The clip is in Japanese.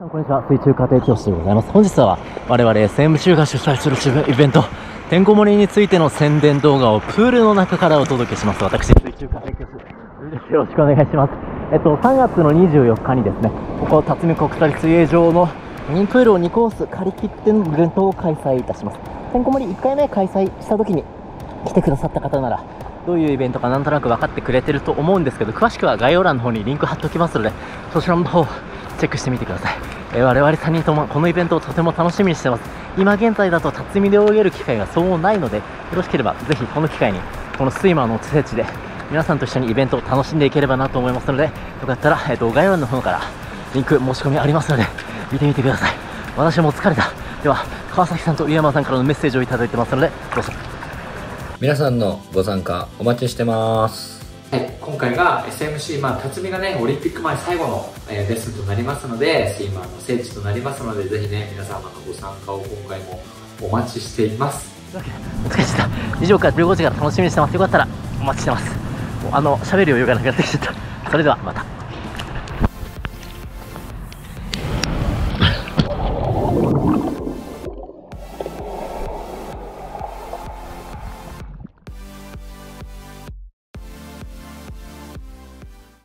こんにちは、水中家庭教師でございます。本日は我々 SMC が主催するイベント、てんこ盛りについての宣伝動画をプールの中からお届けします。私、水中家庭教師、よろしくお願いします。3月の24日にですね、ここ辰巳国際水泳場のメインプールを2コース借り切ってのイベントを開催いたします。てんこ盛り1回目開催した時に来てくださった方なら、どういうイベントかなんとなく分かってくれてると思うんですけど、詳しくは概要欄の方にリンク貼っておきますので、そちらの方チェックしてみてください。我々3人ともこのイベントをとても楽しみにしてます。今現在だと辰巳で泳げる機会がそうないので、よろしければぜひこの機会にこのスイマーの聖地で皆さんと一緒にイベントを楽しんでいければなと思いますので、よかったら、概要欄の方からリンク申し込みありますので見てみてください。私も疲れた。では川崎さんと湯山さんからのメッセージをいただいてますので、どうぞ。 皆さんのご参加お待ちしてます。 はい、今回が SMC、辰巳がね、オリンピック前最後の、レッスンとなりますので、スイマーの聖地となりますので、ぜひね、皆様のご参加を今回もお待ちしています。 お疲れ様でした。以上から15時から楽しみにしてます。よかったらお待ちしてます。喋る余裕がなくなってきちゃった。それではまた。